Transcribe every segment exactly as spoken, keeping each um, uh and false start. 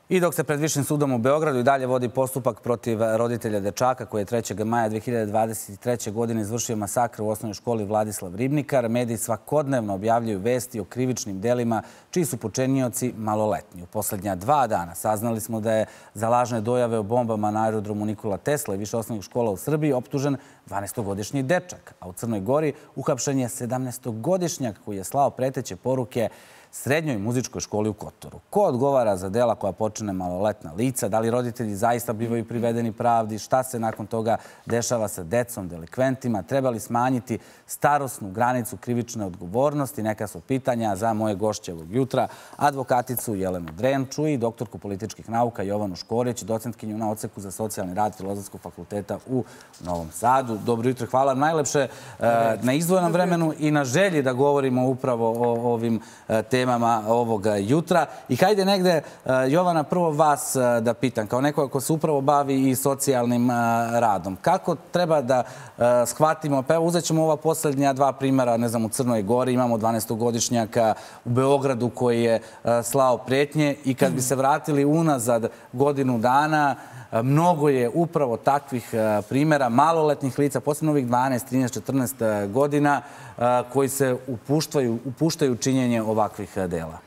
I dok se pred Višim sudom u Beogradu i dalje vodi postupak protiv roditelja dečaka koji je trećeg maja dve hiljade dvadeset treće. godine izvršio masakr u osnovnoj školi Vladislav Ribnikar, mediji svakodnevno objavljuju vesti o krivičnim delima čiji su počinioci maloletni. U poslednja dva dana saznali smo da je za lažne dojave o bombama na aerodromu Nikola Tesla i više osnovnih škola u Srbiji optužen dvanaestogodišnji dečak, a u Crnoj Gori uhapšen je sedamnaestogodišnjak koji je slao preteće poruke srednjoj muzičkoj školi u Kotoru. Ko odgovara za dela koja počine maloletna lica? Da li roditelji zaista bivaju privedeni pravdi? Šta se nakon toga dešava sa decom, delikventima? Treba li smanjiti starosnu granicu krivične odgovornosti? Neka su pitanja za moje gošće ovog jutra, advokaticu Jelenu Drenču i doktorku političkih nauka Jovanu Škorić, docentkinju na odseku za socijalni rad Filozofskog fakulteta u Novom Sadu. Dobro jutro, hvala najlepše na izdvojenom vremenu i na želji da govorimo upravo o ovim temama temama ovog jutra. I hajde negde, Jovana, prvo vas da pitam, kao neko ko se upravo bavi i socijalnim radom. Kako treba da shvatimo, pa evo uzet ćemo ova poslednja dva primjera, ne znam, u Crnoj Gori imamo dvanaestogodišnjaka u Beogradu koji je slao pretnje i kad bi se vratili unazad godinu dana, mnogo je upravo takvih primjera maloletnih lica, posebno ovih dvanaest, trinaest, četrnaest godina, koji se upuštaju u činjenje ovakvih dela.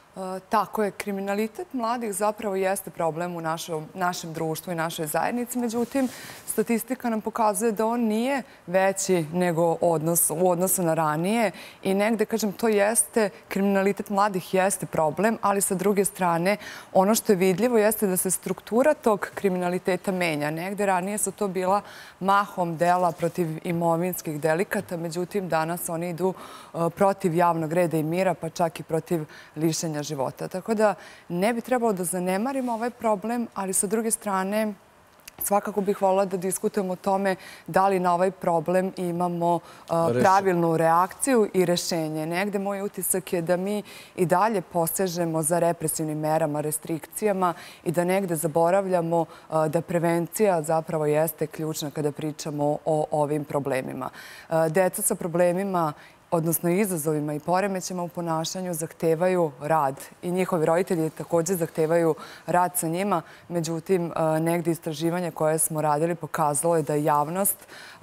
Tako je. Kriminalitet mladih zapravo jeste problem u našem društvu i našoj zajednici. Međutim, statistika nam pokazuje da on nije veći nego u odnosu na ranije. I negde, kažem, to jeste, kriminalitet mladih jeste problem, ali sa druge strane, ono što je vidljivo jeste da se struktura tog kriminaliteta menja. Negde ranije su to bila mahom dela protiv imovinskih delikata, međutim, danas oni idu protiv javnog reda i mira, pa čak i protiv lišenja života. Tako da ne bi trebalo da zanemarimo ovaj problem, ali sa druge strane svakako bih voljela da diskutujemo o tome da li na ovaj problem imamo pravilnu reakciju i rešenje. Negde moj utisak je da mi i dalje posežemo za represivnim merama, restrikcijama i da negde zaboravljamo da prevencija zapravo jeste ključna kada pričamo o ovim problemima. Deca sa problemima, odnosno izazovima i poremećima u ponašanju, zahtevaju rad i njihovi roditelji također zahtevaju rad sa njima. Međutim, negdje istraživanje koje smo radili pokazalo je da je javnost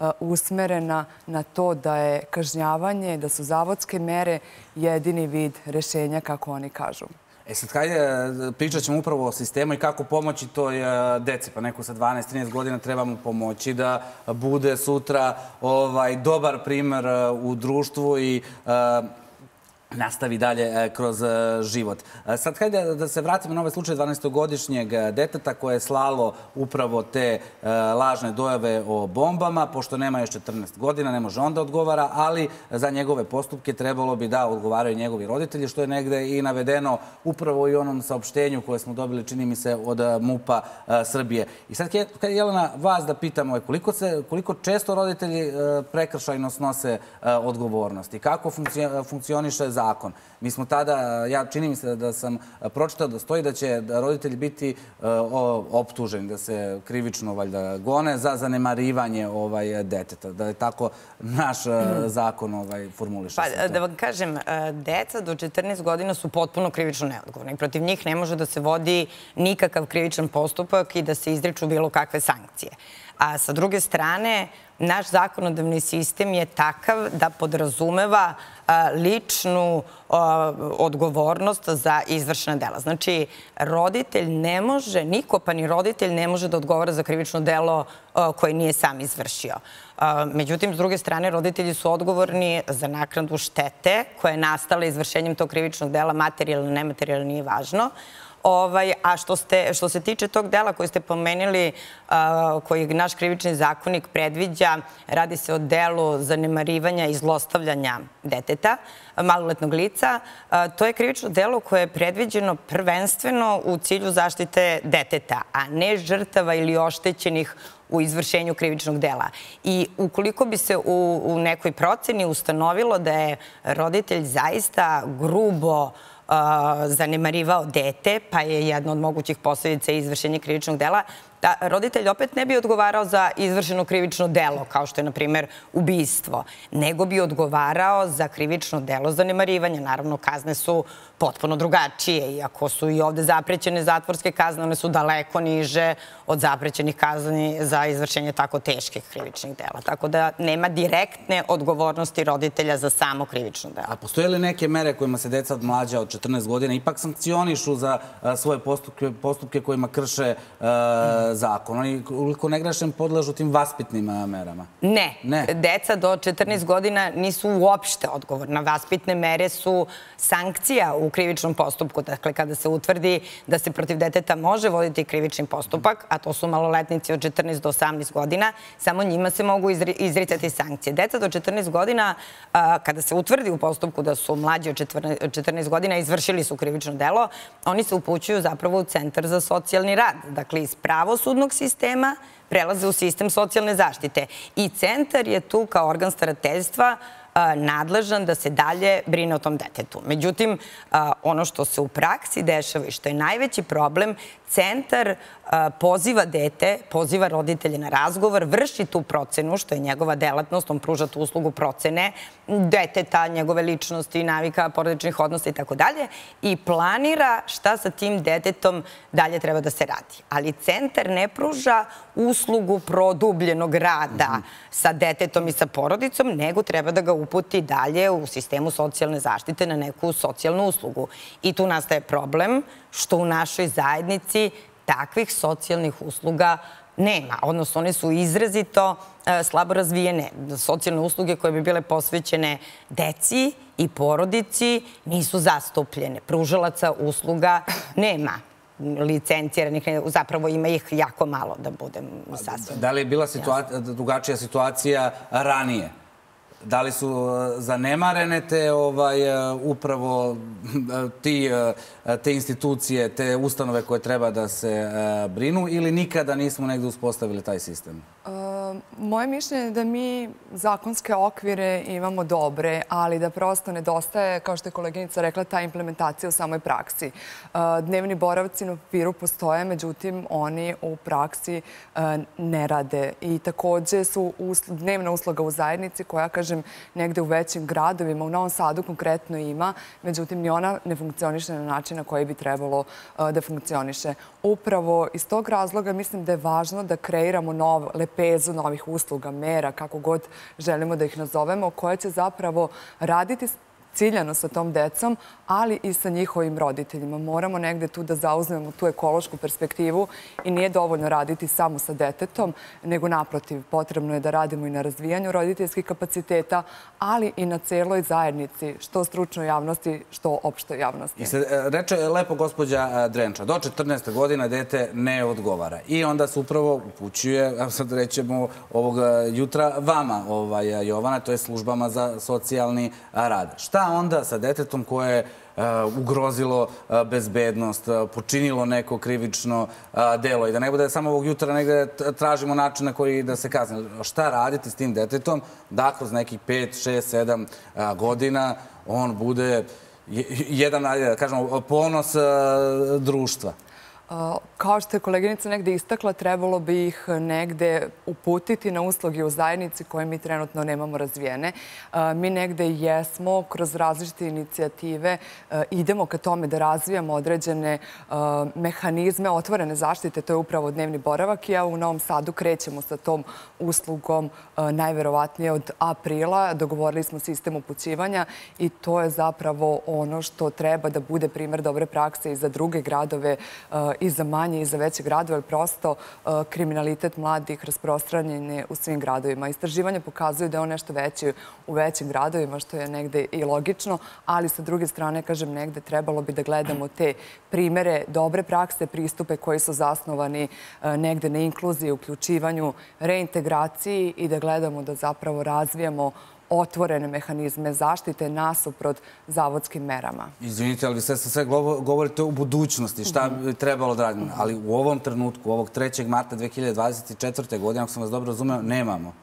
usmerena na to da je kažnjavanje, da su zavodske mere jedini vid rešenja, kako oni kažu. E sad, hajde, pričat ćemo upravo o sistemu i kako pomoći toj deci. Pa neko sa dvanaest trinaest godina treba mu pomoći da bude sutra dobar primer u društvu i nastavi dalje kroz život. Sad, hajde da se vratimo na ovaj slučaj dvanaestogodišnjeg deteta koje je slalo upravo te lažne dojave o bombama. Pošto nema još četrnaest godina, ne može onda odgovara, ali za njegove postupke trebalo bi da odgovaraju njegovi roditelji, što je negde i navedeno upravo i onom saopštenju koje smo dobili, čini mi se, od MUP-a Srbije. I sad, Jelena, vas da pitamo, koliko često roditelji prekršajno snose odgovornosti? Kako funkcioniše zakon? Mi smo tada, ja čini mi se da sam pročitao da stoji da će roditelji biti optuženi, da se krivično valjda gone za zanemarivanje deteta. Da je tako naš zakon formuliše. Pa da vam kažem, deca do četrnaest godina su potpuno krivično neodgovorni. Protiv njih ne može da se vodi nikakav krivičan postupak i da se izriču bilo kakve sankcije. A sa druge strane, naš zakonodavni sistem je takav da podrazumeva ličnu odgovornost za izvršena dela. Znači, roditelj ne može, niko pa ni roditelj ne može da odgovara za krivično delo koje nije sam izvršio. Međutim, s druge strane, roditelji su odgovorni za naknadu štete koja je nastala izvršenjem tog krivičnog dela, materijalno, nematerijalno, nije važno. A što se tiče tog dela koji ste pomenuli, koji naš krivični zakonik predviđa, radi se o delu zanemarivanja i zlostavljanja deteta, maloletnog lica. To je krivično delo koje je predviđeno prvenstveno u cilju zaštite deteta, a ne žrtava ili oštećenih u izvršenju krivičnog dela. I ukoliko bi se u nekoj proceni ustanovilo da je roditelj zaista grubo zanemarivao dete, pa je jedna od mogućih posledica izvršenja krivičnog dela, da roditelj opet ne bi odgovarao za izvršeno krivično delo, kao što je, na primjer, ubistvo, nego bi odgovarao za krivično delo zanemarivanja. Naravno, kazne su potpuno drugačije, iako su i ovde zaprećene zatvorske kazne, one su daleko niže od zaprećenih kazni za izvršenje tako teških krivičnih dela. Tako da nema direktne odgovornosti roditelja za samo krivično delo. A postoje li neke mere kojima se deca od mlađa od četrnaest godina ipak sankcionišu za svoje postupke kojima krše zakon? Oni, ukoliko ne grešem, podležu tim vaspitnim merama? Ne. Deca do četrnaest godina nisu uopšte odgovorna. Vaspitne mere su sankcija u krivičnom postupku. Dakle, kada se utvrdi da se protiv deteta može voditi krivični postupak, a to su maloletnici od četrnaest do osamnaest godina, samo njima se mogu izricati sankcije. Deca do četrnaest godina, kada se utvrdi u postupku da su mlađi od četrnaest godina, izvršili su krivično delo, oni se upućuju zapravo u Centar za socijalni rad. Dakle, iz pravosudnog sistema prelaze u sistem socijalne zaštite. I centar je tu kao organ starateljstva nadležan da se dalje brine o tom detetu. Međutim, ono što se u praksi dešava i što je najveći problem, centar poziva dete, poziva roditelje na razgovor, vrši tu procenu, što je njegova delatnost, on pruža tu uslugu procene deteta, njegove ličnosti, navika, porodičnih odnosa i tako dalje, i planira šta sa tim detetom dalje treba da se radi. Ali centar ne pruža uslugu produbljenog rada sa detetom i sa porodicom, nego treba da ga uputi dalje u sistemu socijalne zaštite na neku socijalnu uslugu. I tu nastaje problem što u našoj zajednici takvih socijalnih usluga nema. Odnosno, one su izrazito slabo razvijene. Socijalne usluge koje bi bile posvećene deci i porodici nisu zastupljene. Pružalaca usluga nema. Licenciranih, zapravo ima ih jako malo, da budem sasvim. Da li je bila drugačija situacija ranije? Da li su zanemarene te upravo te institucije, te ustanove koje treba da se brinu, ili nikada nismo negde uspostavili taj sistem? Moje mišljenje je da mi zakonske okvire imamo dobre, ali da prosto nedostaje, kao što je koleginica rekla, ta implementacija u samoj praksi. Dnevni boravci na papiru postoje, međutim, oni u praksi ne rade. I takođe su dnevna usluga u zajednici koja, kažem, negde u većim gradovima, u Novom Sadu konkretno ima, međutim, ni ona ne funkcioniše na način na koji bi trebalo da funkcioniše. Upravo iz tog razloga mislim da je važno da kreiramo lepezu novih usluga, mera, kako god želimo da ih nazovemo, koje će zapravo raditi ciljano sa tom decom, ali i sa njihovim roditeljima. Moramo negde tu da zauzmemo tu ekološku perspektivu i nije dovoljno raditi samo sa detetom, nego naprotiv, potrebno je da radimo i na razvijanju roditeljskih kapaciteta, ali i na celoj zajednici, što stručnoj javnosti, što opštoj javnosti. I se reče lepo gospođa Drenča, do četrnaeste godina dete ne odgovara. I onda se upravo upućuje, sad rećemo ovog jutra, vama, Jovana, to je službama za socijalni rad. Šta onda sa detetom koje je ugrozilo bezbednost, počinilo neko krivično delo, i da ne bude samo ovog jutra negde tražimo način na koji da se kazne. Šta raditi s tim detetom da kroz nekih pet, šest, sedam godina on bude jedan, da kažemo, ponos društva? Kao što je koleginica negde istakla, trebalo bi ih negde uputiti na usluge u zajednici koje mi trenutno nemamo razvijene. Mi negde jesmo, kroz različite inicijative, idemo ka tome da razvijamo određene mehanizme otvorene zaštite, to je upravo dnevni boravak, i ja u Novom Sadu krećemo sa tom uslugom najverovatnije od aprila. Dogovorili smo sistem upućivanja i to je zapravo ono što treba da bude primer dobre prakse i za druge gradove, i za manje i za veće gradove, ali prosto kriminalitet mladih rasprostranjen je u svim gradovima. Istraživanje pokazuju da je on nešto veći u većim gradovima, što je negde i logično, ali sa druge strane, kažem, negde trebalo bi da gledamo te primere dobre prakse, pristupe koji su zasnovani negde na inkluziji, uključivanju, reintegraciji, i da gledamo da zapravo razvijamo otvorene mehanizme zaštite nasuprot zavodskim merama. Izvinite, ali vi sve sve govorite o budućnosti, šta bi trebalo da radimo. Ali u ovom trenutku, ovog trećeg marta dve hiljade dvadeset četvrte. godine, ako sam vas dobro razumeo, nemamo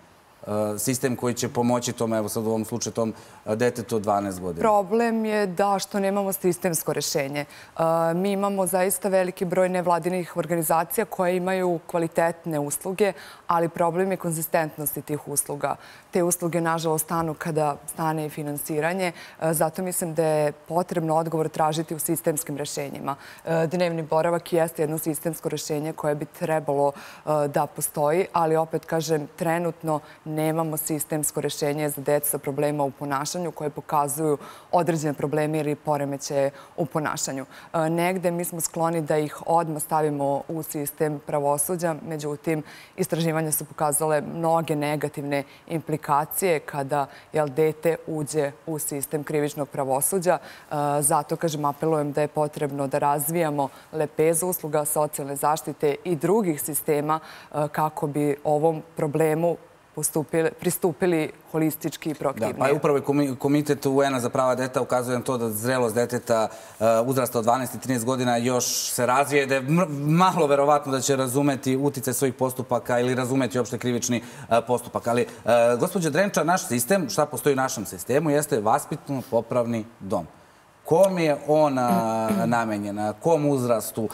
sistem koji će pomoći tom, evo sad u ovom slučaju, tom detetu od dvanaest godina? Problem je da što nemamo sistemsko rešenje. Mi imamo zaista veliki broj nevladinih organizacija koje imaju kvalitetne usluge, ali problem je konzistentnosti tih usluga. Te usluge, nažalost, stanu kada stane i finansiranje. Zato mislim da je potrebno odgovor tražiti u sistemskim rešenjima. Dnevni boravak jeste jedno sistemsko rešenje koje bi trebalo da postoji, ali opet kažem, trenutno nemamo sistemsko rešenje za decu sa problema u ponašanju koje pokazuju određene probleme ili poremećaje u ponašanju. Negde mi smo skloni da ih odmah stavimo u sistem pravosuđa, međutim, istraživanja su pokazale mnoge negativne implikacije kada dete uđe u sistem krivičnog pravosuđa. Zato, kažem, apelujem da je potrebno da razvijamo lepezu usluga socijalne zaštite i drugih sistema kako bi ovom problemu pristupili holistički i proaktivnije. Pa upravo i Komitet U N-a za prava deteta ukazuje na to da zrelost deteta uzrasta od dvanaest i trinaest godina još se razvije, da je malo verovatno da će razumeti uticaj svojih postupaka ili razumeti uopšte krivični postupak. Ali, gospođo Drenčar, naš sistem, šta postoji u našem sistemu, jeste vaspitno-popravni dom. Kom je on namenjen, kom uzrastu,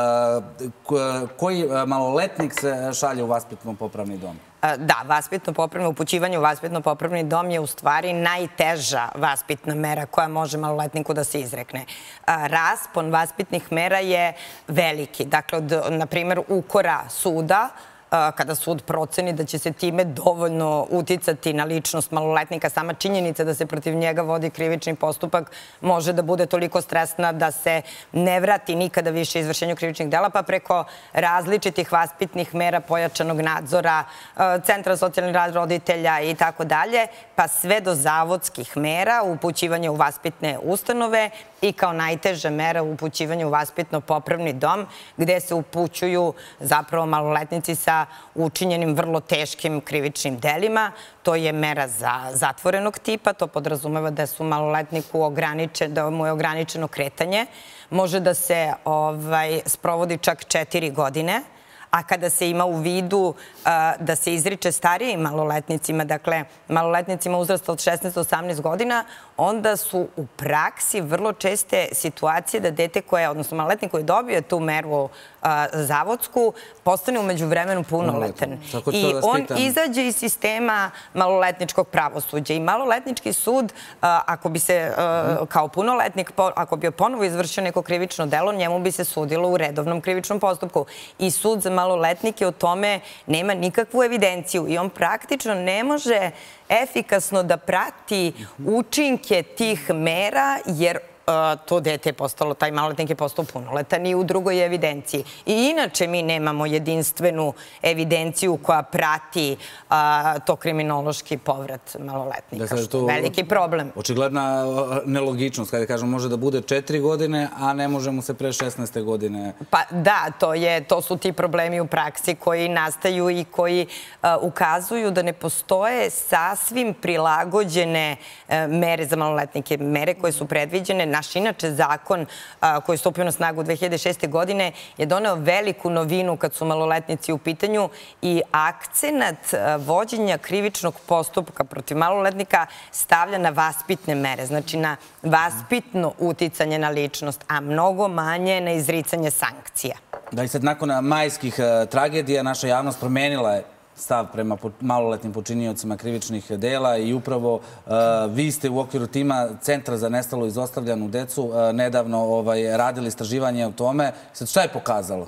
koji maloletnik se šalje u vaspitno-popravni dom? Da, vaspitno-popravno, upućivanje u vaspitno-popravni dom je u stvari najteža vaspitna mera koja može maloletniku da se izrekne. Raspon vaspitnih mera je veliki. Dakle, na primjer, ukora suda, kada sud proceni da će se time dovoljno uticati na ličnost maloletnika, sama činjenica da se protiv njega vodi krivični postupak može da bude toliko stresna da se ne vrati nikada više izvršenju krivičnih dela, pa preko različitih vaspitnih mera, pojačanog nadzora, centra socijalni rad roditelja i tako dalje, pa sve do zavodskih mera, upućivanje u vaspitne ustanove i kao najteža mera upućivanje u vaspitno-popravni dom, gde se upućuju zapravo maloletnici sa učinjenim vrlo teškim krivičnim delima. To je mera za zatvorenog tipa, to podrazumeva da su maloletniku ograničen, da mu je ograničeno kretanje. Može da se sprovodi čak četiri godine, a kada se ima u vidu da se izriče starijim maloletnicima, dakle maloletnicima uzrasta od šesnaest do osamnaest godina, onda su u praksi vrlo česte situacije da dete koje, odnosno maloletnik koji dobije tu meru zavodsku, postane umeđu vremenu punoletan. I on izađe iz sistema maloletničkog pravosuđa. I maloletnički sud, ako bi se kao punoletnik, ako bi ponovo izvršio neko krivično delo, njemu bi se sudilo u redovnom krivičnom postupku. I sud za maloletnike o tome nema nikakvu evidenciju i on praktično ne može efikasno da prati učinke tih mera, jer to dete je postalo, taj maloletnik je postao punoletan i u drugoj evidenciji. I inače mi nemamo jedinstvenu evidenciju koja prati to kriminološki povrat maloletnika, što je veliki problem. Očigledna nelogičnost, kada kažemo, može da bude četiri godine, a ne može mu se pre šesnaeste godine. Pa da, to su ti problemi u praksi koji nastaju i koji ukazuju da ne postoje sasvim prilagođene mere za maloletnike, mere koje su predviđene. Naš inače zakon koji je stupio na snagu dve hiljade šeste. godine je doneo veliku novinu kad su maloletnici u pitanju i akcenat vođenja krivičnog postupka protiv maloletnika stavlja na vaspitne mere, znači na vaspitno uticanje na ličnost, a mnogo manje na izricanje sankcija. Da, i sad nakon majskih tragedija naša javnost promenila je stav prema maloletnim počiniocima krivičnih dela i upravo vi ste u okviru tima Centra za nestalu i izostavljanu decu nedavno radili istraživanje o tome. Sad, šta je pokazalo?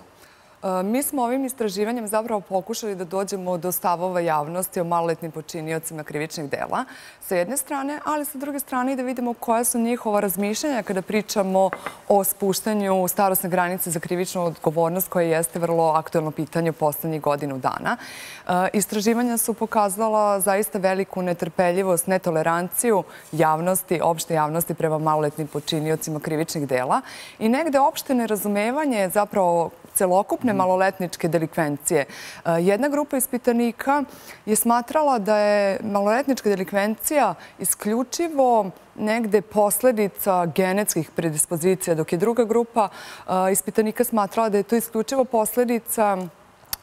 Mi smo ovim istraživanjem zapravo pokušali da dođemo do stavova javnosti o maloletnim počiniocima krivičnih dela, sa jedne strane, ali sa druge strane i da vidimo koja su njihova razmišljanja kada pričamo o spuštanju starosne granice za krivičnu odgovornost, koje jeste vrlo aktuelno pitanje u poslednjih godinu dana. Istraživanja su pokazala zaista veliku netrpeljivost, netoleranciju javnosti, opšte javnosti prema maloletnim počiniocima krivičnih dela i negde opšte nerazumevanje zapravo celokupne maloletničke delikvencije. Jedna grupa ispitanika je smatrala da je maloletnička delikvencija isključivo negde posledica genetskih predispozicija, dok je druga grupa ispitanika smatrala da je to isključivo posledica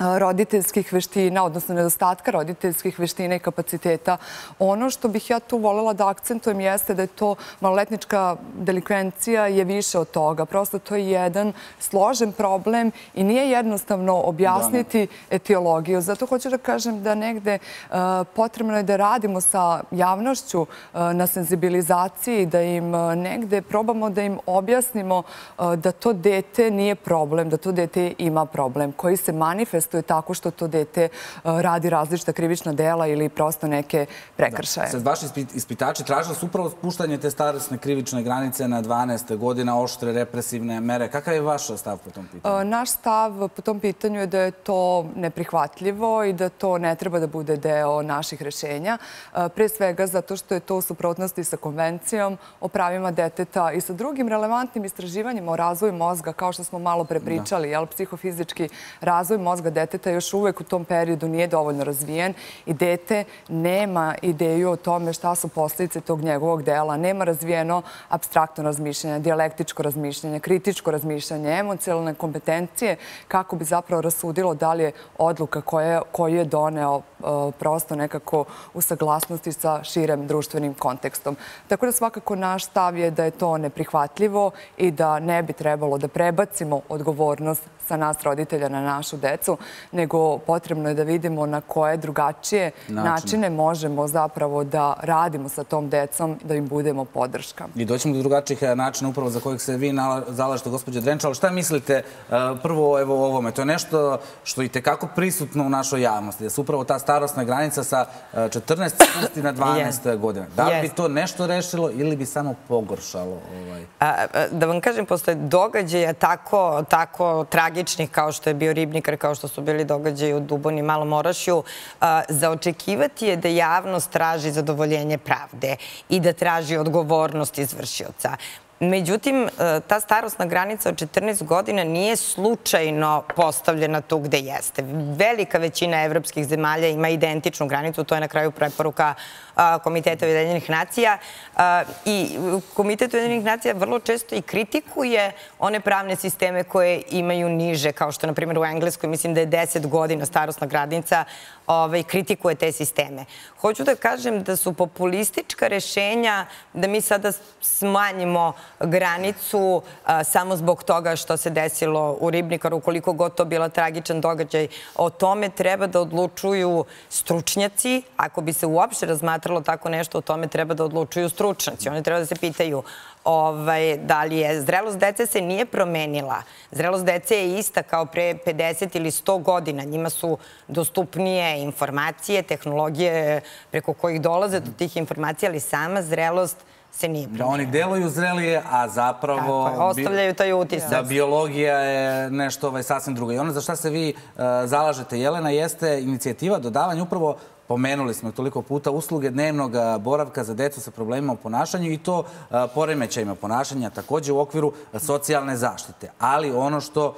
roditeljskih veština, odnosno nedostatka roditeljskih veština i kapaciteta. Ono što bih ja tu voljela da akcentujem jeste da je to maloletnička delikvencija je više od toga. Prosto to je jedan složen problem i nije jednostavno objasniti etiologiju. Zato hoću da kažem da negde potrebno je da radimo sa javnošću na senzibilizaciji, da im negde probamo da im objasnimo da to dete nije problem, da to dete ima problem koji se manifestuje to je tako što to dete radi različita krivična dela ili prosto neke prekršaje. Sad, vaši ispitači tražili su upravo spuštanje te starosne krivične granice na dvanaest godina, oštre represivne mere. Kakav je vaš stav po tom pitanju? Naš stav po tom pitanju je da je to neprihvatljivo i da to ne treba da bude deo naših rešenja. Pre svega zato što je to u suprotnosti sa konvencijom o pravima deteta i sa drugim relevantnim istraživanjima o razvoju mozga, kao što smo malo prepričali, psihofizički razvoj mozga deteta još uvek u tom periodu nije dovoljno razvijen i dete nema ideju o tome šta su posljedice tog njegovog dela. Nema razvijeno apstraktno razmišljanje, dijalektičko razmišljanje, kritičko razmišljanje, emocionalne kompetencije kako bi zapravo rasudilo da li je odluka koju je doneo prosto nekako u saglasnosti sa širem društvenim kontekstom. Tako da svakako naš stav je da je to neprihvatljivo i da ne bi trebalo da prebacimo odgovornost sa nas roditelja na našu decu, nego potrebno je da vidimo na koje drugačije načine možemo zapravo da radimo sa tom decom, da im budemo podrška. I doćemo do drugačijih načina upravo za kojih se vi zalažete, gospođo Drenča, ali šta mislite prvo o ovome? To je nešto što je itekako prisutno u našoj javnosti, da se upravo ta starosna granica sa četrnaest spusti na dvanaest godina. Da li bi to nešto rešilo ili bi samo pogoršalo? Da vam kažem, posle događaja tako tragičnih kao što je bio Ribnikar, kao što su bili događaji u Duboni i Malom Orašju, za očekivati je da javnost traži zadovoljenje pravde i da traži odgovornost izvršioca. Međutim, ta starosna granica od četrnaest godina nije slučajno postavljena tu gde jeste. Velika većina evropskih zemalja ima identičnu granicu, to je na kraju preporuka Komiteta Ujedinjenih nacija i Komitet Ujedinjenih nacija vrlo često i kritikuje one pravne sisteme koje imaju niže, kao što, na primjer, u Engleskoj, mislim da je deset godina starosna granica, kritikuje te sisteme. Hoću da kažem da su populistička rešenja da mi sada smanjimo granicu samo zbog toga što se desilo u Ribnikaru, koliko god to bila tragičan događaj. O tome treba da odlučuju stručnjaci. Ako bi se uopšte razmatralo tako nešto, o tome treba da odlučuju stručnjaci. Oni treba da se pitaju da li je zrelost dece se nije promenila. Zrelost dece je ista kao pre pedeset ili sto godina. Njima su dostupnije informacije, tehnologije preko kojih dolaze do tih informacija, ali sama zrelost se nije promenila. Da oni deluju zrelije, a zapravo... Ostavljaju taj utisak. Da biologija je nešto sasvim drugo. I ono za šta se vi zalažete, Jelena, jeste inicijativa dodavanja upravo, pomenuli smo toliko puta, usluge dnevnog boravka za decu sa problemima u ponašanju i to poremećajima ponašanja, takođe u okviru socijalne zaštite. Ali ono što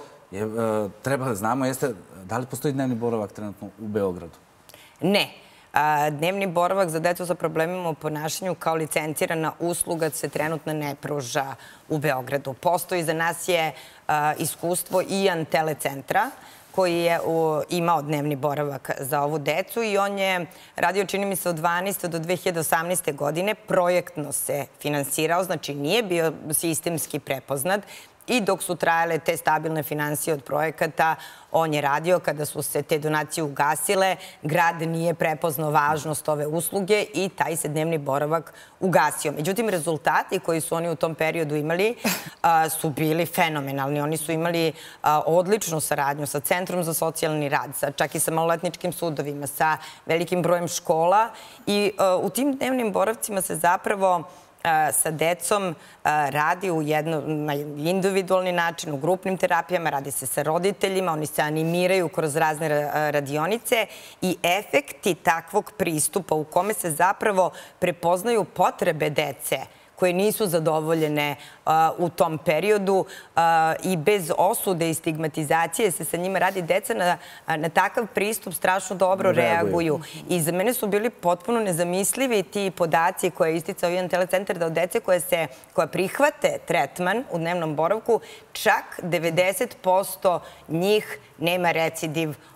treba da znamo jeste da li postoji dnevni boravak trenutno u Beogradu? Ne. Dnevni boravak za decu sa problemima u ponašanju kao licencirana usluga se trenutno ne pruža u Beogradu. Postoji, za nas je iskustvo i an telecentra koji je imao dnevni boravak za ovu decu i on je radio, čini mi se, od dvanaeste do dve hiljade osamnaeste godine. Projektno se finansirao, znači nije bio sistemski prepoznat. I dok su trajale te stabilne finansije od projekata, on je radio. Kada su se te donacije ugasile, grad nije prepoznao važnost ove usluge i taj se dnevni boravak ugasio. Međutim, rezultati koji su oni u tom periodu imali su bili fenomenalni. Oni su imali odličnu saradnju sa Centrom za socijalni rad, čak i sa maloletničkim sudovima, sa velikim brojem škola i u tim dnevnim boravcima se zapravo sa decom radi u na individualni način, u grupnim terapijama, radi se sa roditeljima, oni se animiraju kroz razne radionice i efekti takvog pristupa u kome se zapravo prepoznaju potrebe dece koje nisu zadovoljene u tom periodu i bez osude i stigmatizacije se sa njima radi. Deca na takav pristup strašno dobro reaguju. I za mene su bili potpuno nezamislivi ti podaci koje je isticao i an telecentar, da od dece koja prihvate tretman u dnevnom boravku, čak devedeset posto njih nema recidiv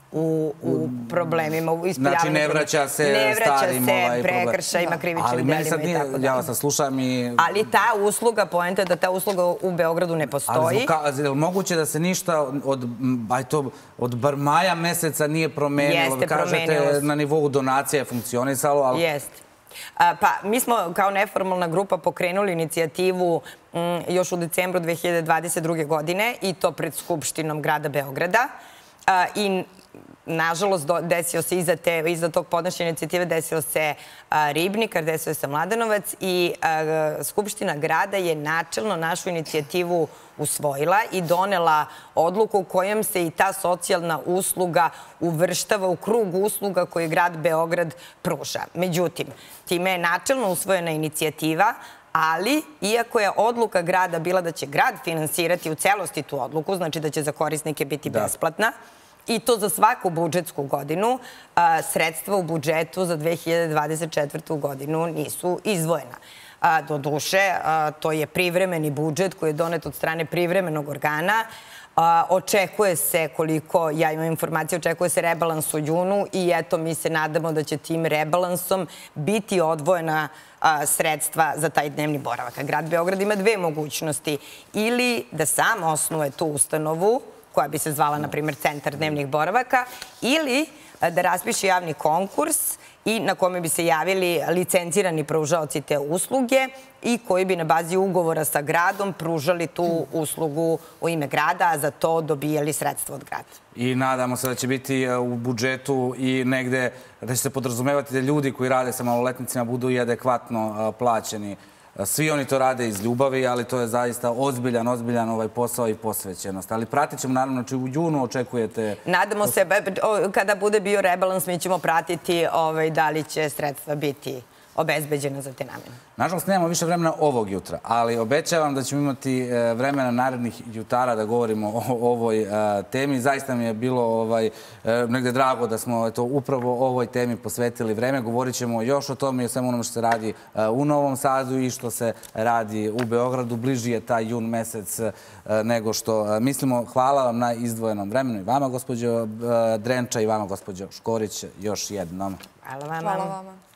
u, u problemima, u ispoljavanju. Znači, ne vraća se ne vraća starim se ovaj problem. prekršajima, krivičnim Ali meni sad delima i nije, tako ja dalje. vas sad slušam i... Ali ta usluga, poenta je da ta usluga u Beogradu ne Ali postoji. zbog ka- je li moguće da se ništa od, m, aj to, od bar maja meseca nije promenilo? Jeste, Vi kažete, promenilo se. na nivou donacija je funkcionisalo, ali... Jeste. A, Pa, mi smo kao neformalna grupa pokrenuli inicijativu mm, još u decembru dve hiljade dvadeset druge. godine i to pred Skupštinom grada Beograda. A, I nažalost, do- desio se iza, te, iza tog podnošenja inicijative desio se a, Ribnikar, desio se Mladenovac i a, Skupština grada je načelno našu inicijativu usvojila i donela odluku kojom se i ta socijalna usluga uvrštava u krug usluga koje grad Beograd pruža. Međutim, time je načelno usvojena inicijativa, ali iako je odluka grada bila da će grad finansirati u celosti tu odluku, znači da će za korisnike biti besplatna, i to za svaku budžetsku godinu, a, sredstva u budžetu za dve hiljade dvadeset četvrtu. godinu nisu izdvojena. A, do duše, a, to je privremeni budžet koji je donet od strane privremenog organa. A, očekuje se, koliko ja imam informacije, očekuje se rebalans u junu i eto, mi se nadamo da će tim rebalansom biti odvojena a, sredstva za taj dnevni boravak. A grad Beograd ima dve mogućnosti. Ili da sam osnuje tu ustanovu, koja bi se zvala, na primjer, Centar dnevnih boravaka, ili da raspiše javni konkurs i na kome bi se javili licencirani pružaoci te usluge i koji bi na bazi ugovora sa gradom pružali tu uslugu u ime grada, a za to dobijali sredstva od grada. I nadamo se da će biti u budžetu i negde da će se podrazumevati da ljudi koji rade sa maloletnicima budu i adekvatno plaćeni. Svi oni to rade iz ljubavi, ali to je zaista ozbiljan, ozbiljan ovaj posao i posvećenost. Ali pratit ćemo, naravno, či u junu očekujete... Nadamo se, kada bude bio rebalans, mi ćemo pratiti da li će sredstva biti obezbeđena za te namene. Nažalost, nemamo više vremena ovog jutra, ali obećavam da ćemo imati vremena narednih jutara da govorimo o ovoj temi. Zaista mi je bilo negde drago da smo upravo ovoj temi posvetili vreme. Govorit ćemo još o tome i o svemu onome što se radi u Novom Sadu i što se radi u Beogradu. Bliži je taj jun mesec nego što mislimo. Hvala vam na izdvojenom vremenu i vama, gospođo Drenča, i vama, gospođo Škorić, još jednom. Hvala vam. Hvala vama.